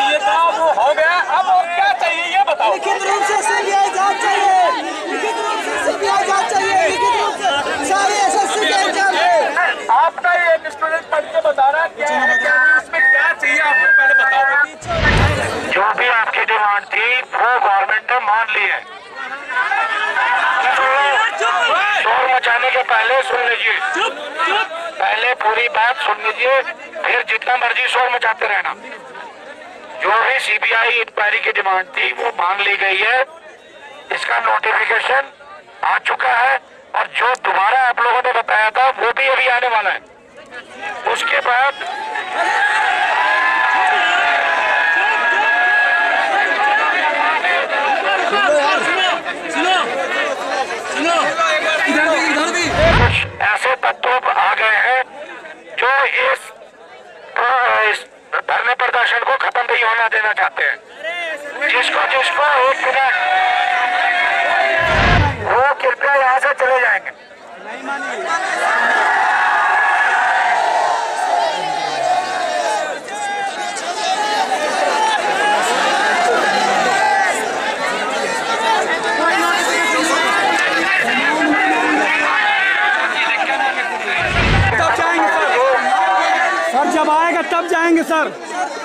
चाहिए था वो हो गया, अब और क्या चाहिए ये बताओ। लिखित रूप से सीबीआई जांच चाहिए, लिखित रूप से सीबीआई जांच चाहिए, लिखित रूप से सारे एसएससी के एग्जाम है। आपका ये स्टूडेंट पढ़ के बता रहा है क्या है, क्या नहीं, उसमें क्या चाहिए आपको पहले बताओ। जो भी आपकी डिमांड थी वो गवर्नमेंट ने मान ली है। शोर मचाने के पहले सुन लीजिए, पहले पूरी बात सुन लीजिए, फिर जितना मर्जी शोर मचाते रहना। जो भी सीबीआई इंक्वायरी की डिमांड थी वो मान ली गई है, इसका नोटिफिकेशन आ चुका है, और जो दोबारा आप लोगों ने बताया था वो भी अभी आने वाला है। उसके बाद कुछ ऐसे तत्व आ गए हैं जो इस धरने प्रदर्शन को खत्म नहीं होना देना चाहते हैं। जिसको एक मिनट, वो कृपया यहाँ से चले जाएंगे। सर जब आएगा तब जाएंगे सर।